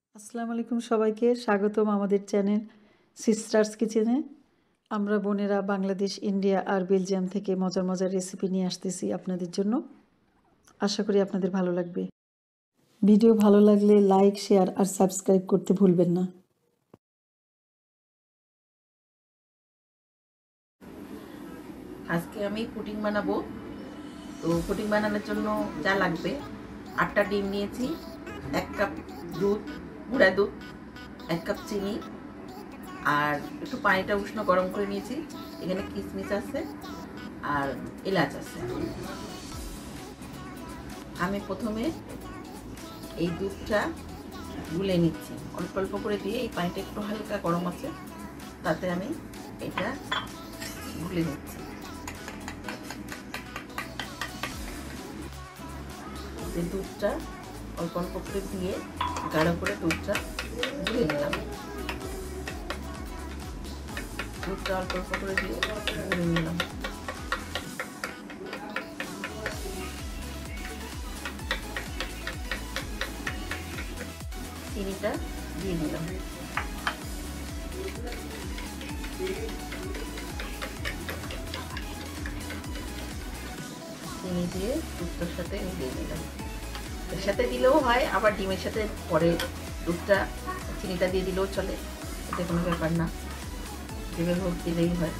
আসসালামু আলাইকুম সবাইকে স্বাগতম আমাদের চ্যানেল সিস্টার্স কিচেনে। আমরা বোনেরা বাংলাদেশ, ইন্ডিয়া আর বেলজিয়াম থেকে মজার মজার রেসিপি নিয়ে আসতেছি আপনাদের জন্য। আশা করি আপনাদের ভালো লাগবে। ভিডিও ভালো লাগলে লাইক, শেয়ার আর সাবস্ক্রাইব করতে ভুলবেন না। আজকে আমি পুডিং বানাবো। তো পুডিং বানানোর জন্য যা লাগবে, 8টা ডিম নিয়েছি, 1 কাপ দুধ, গুঁড়া দুধ, 1 কাপ চিনি, আর একটু পানিটা উষ্ণ গরম করে নিয়েছি। এখানে কিশমিশ আছে আর এলাচ আছে। আমি প্রথমে এই দুধটা গুলে নিচ্ছি, অল্প অল্প করে দিয়ে। এই পানিটা একটু হালকা গরম আছে, তাতে আমি এটা গুলে নিচ্ছি। এই দুধটা অল্প অল্প করে দিয়ে গাঢ় করে দুধটা গুলে নিলাম। দুধটা অল্প অল্প করে দিয়ে গুলে নিলাম। চিনিটা দিয়ে দিলাম। চিনি দিয়ে দুধটার সাথে মিলিয়ে নিলাম। এর সাথে দিলেও হয়, আবার ডিমের সাথে পরে দুধটা চিনিটা দিয়ে দিলেও চলে, এতে কোনো ব্যাপার না। ডিমের হোক দিলেই হয়।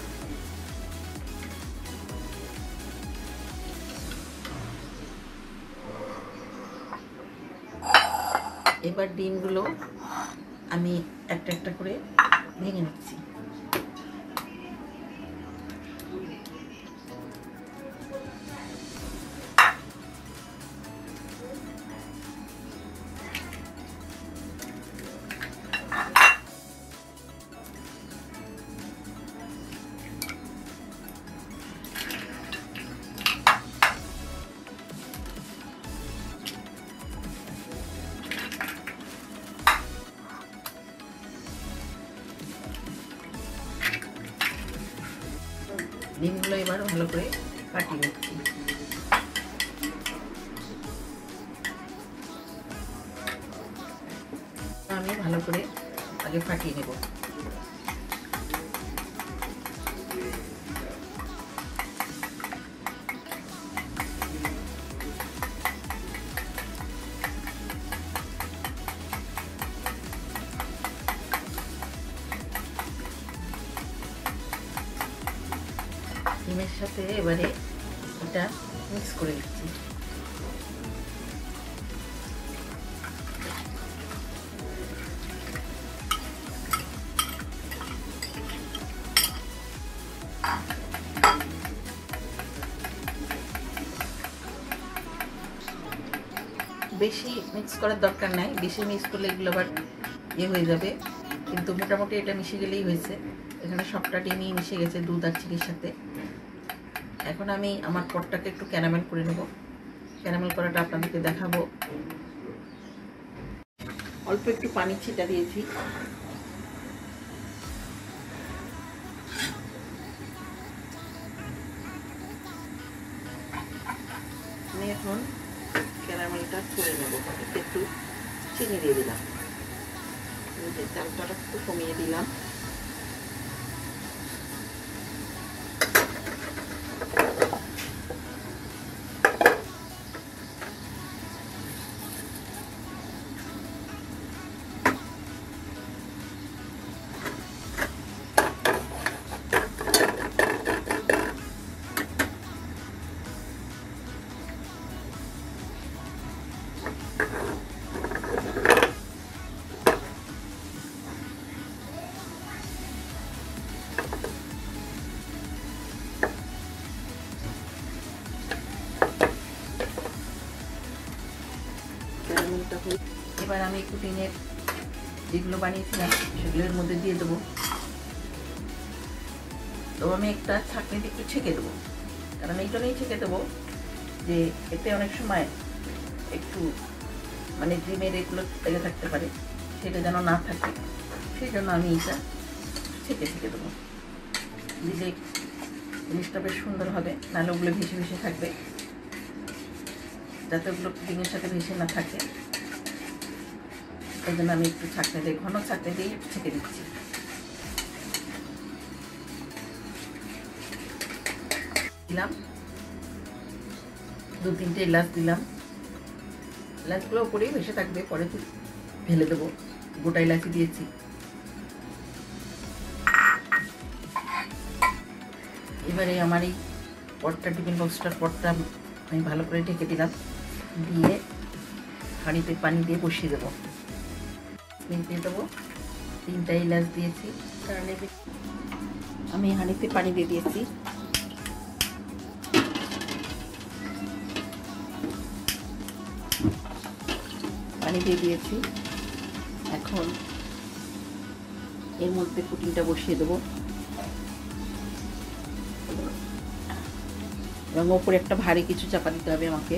এবার ডিমগুলো আমি একটা একটা করে ভেঙে নিচ্ছি। ডিমগুলো এবার ভালো করে ফাটিয়ে নিচ্ছি। আমি ভালো করে আগে ফাটিয়ে নেব। ডিমের সাথে এবারে এটা মিক্স করে দিচ্ছি। বেশি মিক্স করার দরকার নাই, বেশি মিক্স করলে এগুলো আবার হয়ে যাবে। কিন্তু মোটামুটি এটা মিশে গেলেই হয়েছে। এখানে সবটা ডিমই মিশে গেছে দুধ আর চিনির সাথে। এখন আমি আমার পটটাকে একটু ক্যারামেল করে নেব। ক্যারামেল করাটা আপনাদেরকে দেখাবো। অল্প একটু পানি ছিটা দিয়েছি। আমি এখন ক্যারামেলটা করে নেব। একটু চিনি দিয়ে দিলাম, চালটা একটু কমিয়ে দিলাম। এবার আমি একটু ডিমের যেগুলো বানিয়েছিলাম সেগুলোর মধ্যে দিয়ে দেবো। তো আমি একটা ছাঁকনিতে একটু ছেঁকে দেবো, কারণ এই জন্যই ছেঁকে দেবো যে এতে অনেক সময় একটু মানে ডিমের এগুলো লেগে থাকতে পারে, সেটা যেন না থাকে। সেই জন্য আমি এটা ছেঁকে দেবো। দিলে জিনিসটা বেশ সুন্দর হবে, নাহলে ওগুলো ভেসে ভেসে থাকবে। যাতে ওগুলো ডিমের সাথে ভেসে না থাকে। এই জন্য আমি একটু ছাঁকনি দিয়ে, ঘন ছাঁকনি দিয়ে ছেঁকে দিচ্ছি। দিলাম 2-3টে এলাচ দিলাম। এলাচগুলো উপরেই ভেসে থাকবে, পরে ঢেলে দেবো। গোটা এলাচি দিয়েছি। এবারে আমার এই পটটা, টিফিন বক্সটার পটটা আমি ভালো করে ঢেকে দিলাম, দিয়ে হাঁড়িতে পানি দিয়ে বসিয়ে দেবো। দিয়ে দেবো 3টা এলাচ দিয়েছি, কারণ আমি হাঁড়িতে পানি দিয়ে দিয়েছি। পানি দিয়ে দিয়েছি। এখন এর মধ্যে পুটিংটা বসিয়ে দেবো এবং ওপরে একটা ভারী কিছু চাপা দিতে হবে আমাকে।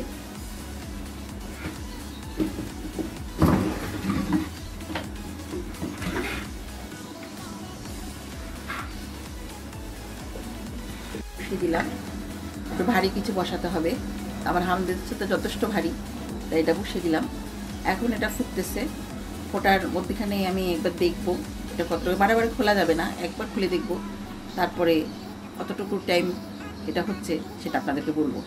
বসিয়ে দিলাম। একটু ভারী কিছু বসাতে হবে, আমার হামদের তো যথেষ্ট ভারী, তাই এটা বসিয়ে দিলাম। এখন এটা ফুটতেছে। ফোটার মধ্যেখানে আমি একবার দেখবো এটা কতটুকু, বারে খোলা যাবে না, একবার খুলে দেখবো, তারপরে কতটুকু টাইম এটা হচ্ছে সেটা আপনাদেরকে বলবো।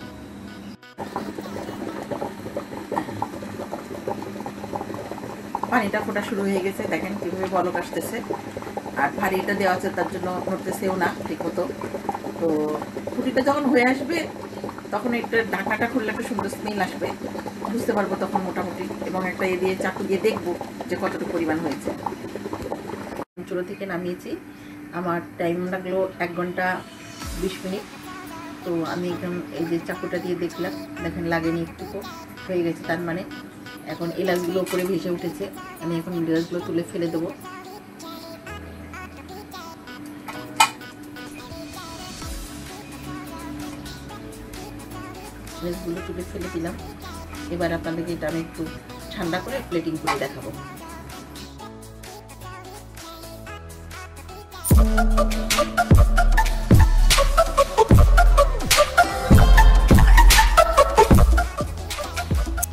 পানিটা ফোটা শুরু হয়ে গেছে, দেখেন কীভাবে বলক আসতেছে। আর ভারীটা দেওয়া আছে তার জন্য নড়তেছেও না ঠিক মতো। তো ফুটিটা যখন হয়ে আসবে তখন একটা ঢাকনাটা খুললে একটা সুন্দর স্মেল আসবে, বুঝতে পারবো তখন মোটামুটি। এবং একটা দিয়ে চাকু দিয়ে দেখবো যে কতটুকু পরিমাণ হয়েছে। চুলো থেকে নামিয়েছি, আমার টাইম লাগলো 1 ঘন্টা 20 মিনিট। তো আমি একদম এই যে চাকুটা দিয়ে দেখলাম, দেখেন লাগেনি একটুকু, হয়ে গেছে। তার মানে এখন এলাচগুলো উপরে ভেসে উঠেছে। আমি এখন এলাচগুলো তুলে ফেলে দেবো। এলাচগুলো তুলে ফেলে দিলাম। এবার আপনাদেরকে এটা আমি একটু ঠান্ডা করে প্লেটিং করে দেখাবো।